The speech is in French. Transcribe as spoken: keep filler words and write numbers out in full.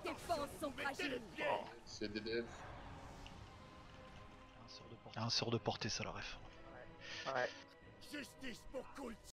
défenses sont fragiles. Oh, c'est D D F. Un sort de portée, ça la ref. Ouais. Justice pour Coult.